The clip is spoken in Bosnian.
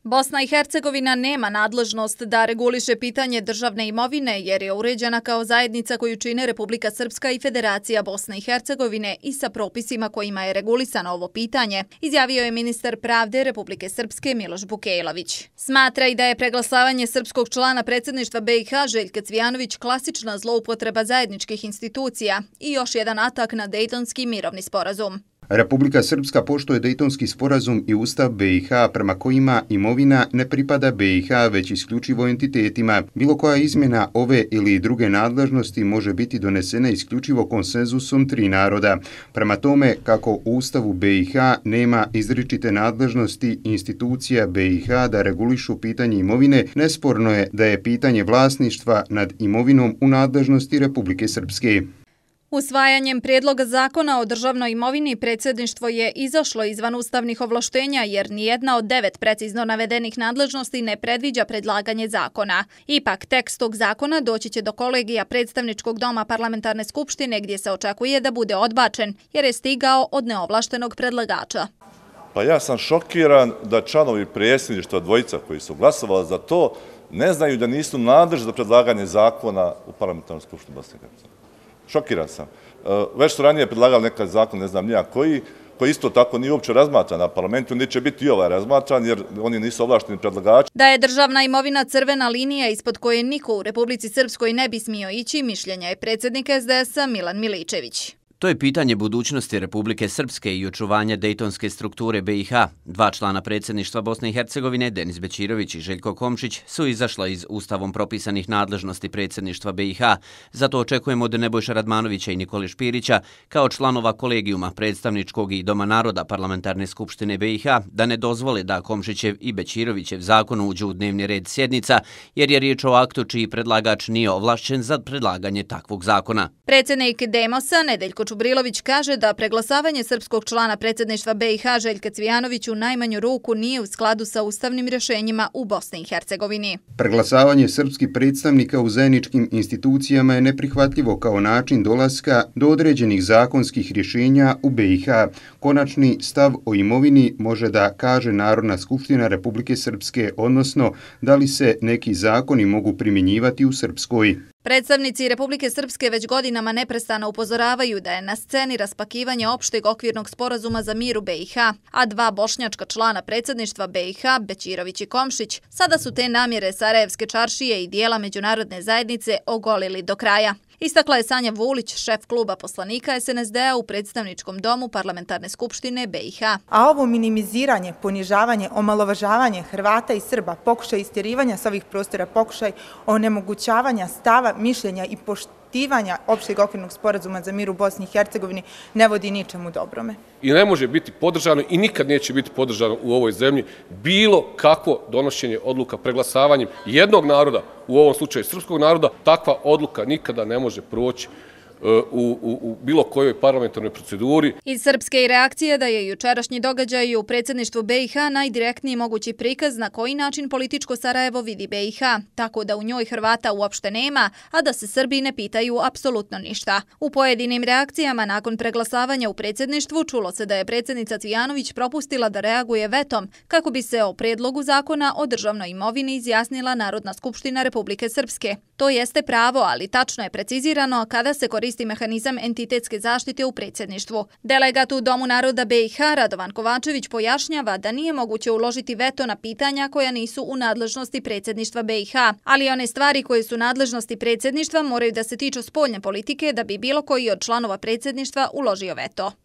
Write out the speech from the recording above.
Bosna i Hercegovina nema nadležnost da reguliše pitanje državne imovine jer je uređena kao zajednica koju čine Republika Srpska i Federacija Bosne i Hercegovine i sa propisima kojima je regulisano ovo pitanje, izjavio je ministar pravde Republike Srpske Miloš Bukejlović. Smatra i da je preglasavanje srpskog člana predsjedništva BiH Željka Cvijanović klasična zloupotreba zajedničkih institucija i još jedan atak na Dejtonski mirovni sporazum. Republika Srpska poštuje Dejtonski sporazum i Ustav BiH prema kojima imovina ne pripada BiH već isključivo entitetima. Bilo koja izmjena ove ili druge nadležnosti može biti donesena isključivo konsenzusom tri naroda. Prema tome, kako u Ustavu BiH nema izričite nadležnosti institucija BiH da regulišu pitanje imovine, nesporno je da je pitanje vlasništva nad imovinom u nadležnosti Republike Srpske. Usvajanjem prijedloga zakona o državnoj imovini predsjedništvo je izašlo izvan ustavnih ovlaštenja jer nijedna od 9 precizno navedenih nadležnosti ne predviđa predlaganje zakona. Ipak, tekst tog zakona doći će do kolegija predstavničkog doma parlamentarne skupštine gdje se očekuje da bude odbačen jer je stigao od neovlaštenog predlagača. Pa ja sam šokiran da članovi predsjedništva dvojica koji su glasovali za to ne znaju da nisu nadležni za predlaganje zakona u parlamentarnoj skupštini Bosne i Hercegovine. Šokiran sam. Već su ranije predlagali nekad zakon, ne znam nija koji isto tako nije uopće razmatran na parlamentu, neće biti i ovaj razmatran jer oni nisu ovlašteni predlagači. Da je državna imovina crvena linija ispod koje niko u Republici Srpskoj ne bi smio ići, mišljenja je predsjednik SDS-a Milan Miličević. To je pitanje budućnosti Republike Srpske i očuvanja dejtonske strukture BiH. Dva člana predsjedništva Bosne i Hercegovine, Denis Bećirović i Željko Komšić, su izašla iz ustavom propisanih nadležnosti predsjedništva BiH. Zato očekujemo od Nebojša Radmanovića i Nikole Špirića, kao članova kolegijuma predstavničkog i Doma naroda parlamentarne skupštine BiH, da ne dozvole da Komšićev i Bećirovićev zakon uđu u dnevni red sjednica, jer je riječ o aktu čiji predlagač nije ovlašćen za predlaganje takvog zakona. Predsjednik Demosa, Nedeljko Čubrilović, kaže da preglasavanje srpskog člana predsjedništva BiH Željka Cvijanović u najmanju ruku nije u skladu sa ustavnim rješenjima u Bosni i Hercegovini. Preglasavanje srpskih predstavnika u zajedničkim institucijama je neprihvatljivo kao način dolaska do određenih zakonskih rješenja u BiH. Konačni stav o imovini može da kaže Narodna skupština Republike Srpske, odnosno da li se neki zakoni mogu primjenjivati u Srpskoj. Predstavnici Republike Srpske već godinama neprestano upozoravaju da je na sceni raspakivanje opšteg okvirnog sporazuma za mir u BiH, a dva bošnjačka člana predsjedništva BiH, Bećirović i Komšić, sada su te namjere Sarajevske čaršije i dijela međunarodne zajednice ogolili do kraja. Istakla je Sanja Vulić, šef kluba poslanika SNSD-a u predstavničkom domu parlamentarne skupštine BiH. A ovo minimiziranje, ponižavanje, omalovažavanje Hrvata i Srba, pokušaj istjerivanja s ovih prostora, pokušaj onemogućavanja stava, mišljenja i poštivanja opšteg okvirnog sporazuma za mir u Bosni i Hercegovini ne vodi ničemu dobrome. I ne može biti podržano i nikad neće biti podržano u ovoj zemlji bilo kakvo donošenje odluka preglasavanjem jednog naroda, u ovom slučaju srpskog naroda. Takva odluka nikada ne može proći u bilo kojoj parlamentarnoj proceduri. Iz srpske je reakcije da je jučerašnji događaj u predsjedništvu BiH najdirektniji mogući prikaz na koji način političko Sarajevo vidi BiH, tako da u njoj Hrvata uopšte nema, a da se Srbi ne pitaju apsolutno ništa. U pojedinim reakcijama nakon preglasavanja u predsjedništvu čulo se da je predsjednica Cvijanović propustila da reaguje vetom kako bi se o prijedlogu zakona o državnoj imovini izjasnila Narodna skupština Republike Srpske. To jeste pravo, ali tačno je precizirano kada se koristi mehanizam entitetske zaštite u predsjedništvu. Delegat u Domu naroda BiH Radovan Kovačević pojašnjava da nije moguće uložiti veto na pitanja koja nisu u nadležnosti predsjedništva BiH, ali one stvari koje su nadležnosti predsjedništva moraju da se tiču spoljne politike da bi bilo koji od članova predsjedništva uložio veto.